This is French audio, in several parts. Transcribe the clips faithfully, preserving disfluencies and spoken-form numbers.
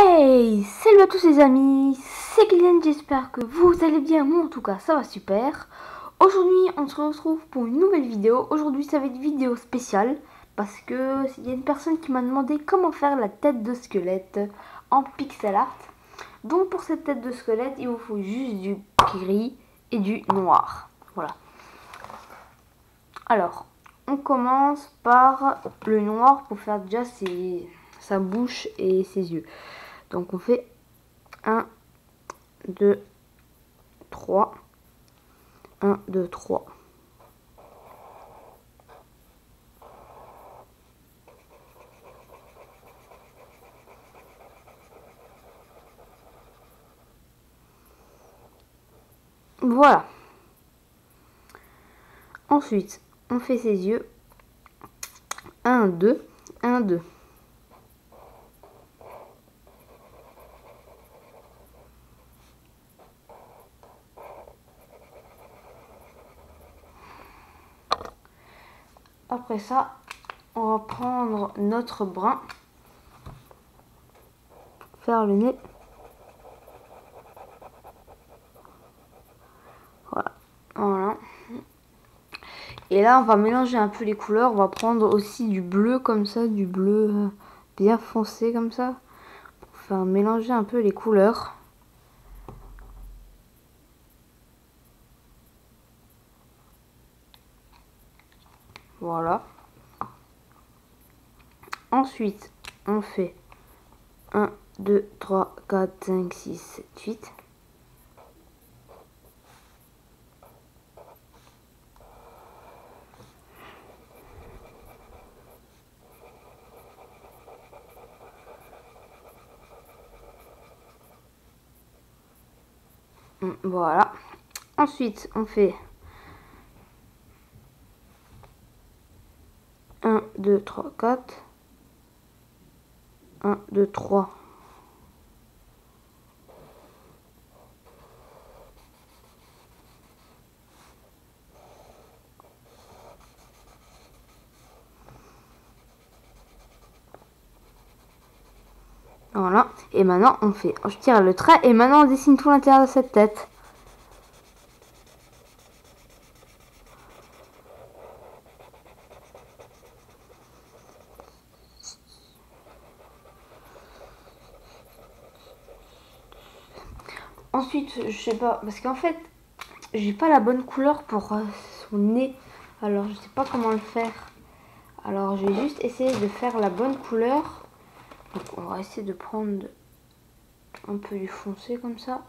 Hey, salut à tous les amis, c'est Kylian, j'espère que vous allez bien, moi en tout cas ça va super. Aujourd'hui on se retrouve pour une nouvelle vidéo. Aujourd'hui ça va être une vidéo spéciale parce que il y a une personne qui m'a demandé comment faire la tête de squelette en pixel art. Donc pour cette tête de squelette il vous faut juste du gris et du noir, voilà. Alors on commence par le noir pour faire déjà ses, sa bouche et ses yeux. Donc on fait un, deux, trois. un, deux, trois. Voilà. Ensuite, on fait ses yeux. un, deux, un, deux. Après ça, on va prendre notre brun, faire le nez. Voilà. Voilà. Et là, on va mélanger un peu les couleurs. On va prendre aussi du bleu comme ça, du bleu bien foncé comme ça, pour faire mélanger un peu les couleurs. Voilà. Ensuite, on fait un, deux, trois, quatre, cinq, six, sept, huit. Voilà. Ensuite, on fait un, deux, trois, quatre. un, deux, trois. Voilà. Et maintenant, on fait, je tire le trait et maintenant on dessine tout l'intérieur de cette tête. Ensuite, je sais pas, parce qu'en fait, j'ai pas la bonne couleur pour euh, son nez. Alors, je sais pas comment le faire. Alors, je vais juste essayer de faire la bonne couleur. Donc, on va essayer de prendre un peu du foncé comme ça.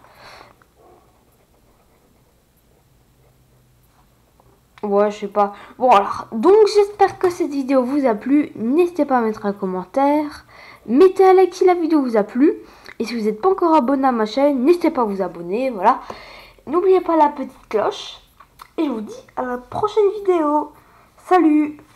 Ouais, je sais pas. Bon, alors, donc j'espère que cette vidéo vous a plu. N'hésitez pas à mettre un commentaire. Mettez un like si la vidéo vous a plu. Et si vous n'êtes pas encore abonné à ma chaîne, n'hésitez pas à vous abonner. Voilà. N'oubliez pas la petite cloche. Et je vous dis à la prochaine vidéo. Salut!